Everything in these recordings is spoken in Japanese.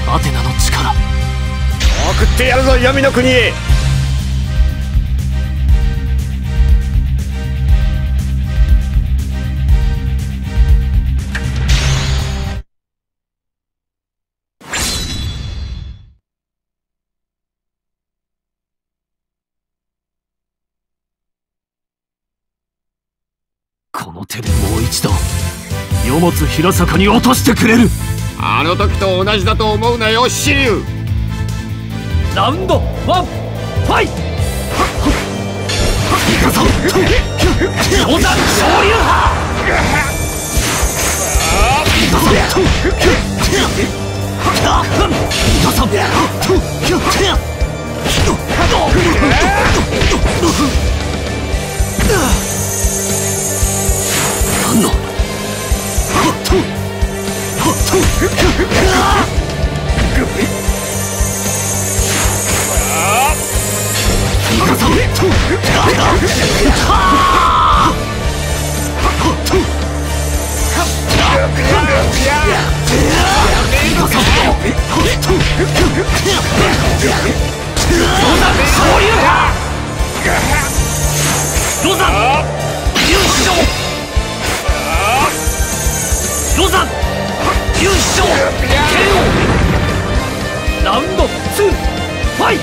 アテナの力。 送ってやるぞ闇の国へ。 この手でもう一度世物平坂に落としてくれる。 あの時と同じだと思うなよ紫龍。 ラウンド1ファイト。いくぞ氷山昇竜派。いくぞなんのラウンド2ファイト。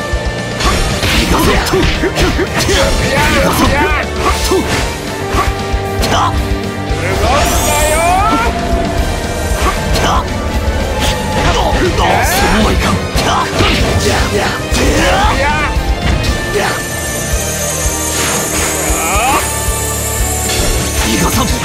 そうはいかん。逃がさん。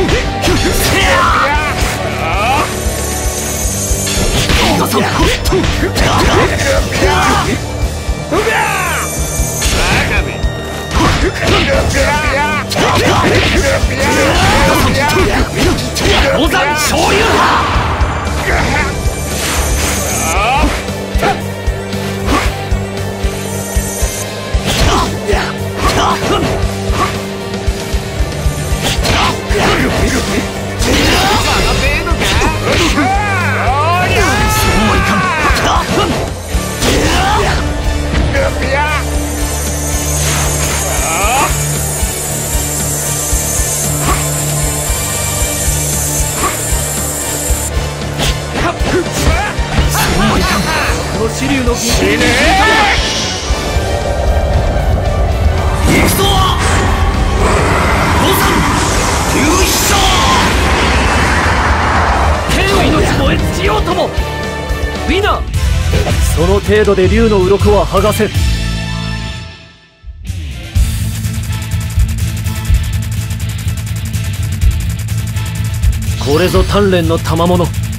氷山昇竜派。紫龍の死ねー。行くぞ五三龍一将。天を命燃え尽きようとも。ウィナー。その程度で龍の鱗は剥がせる。これぞ鍛錬の賜物。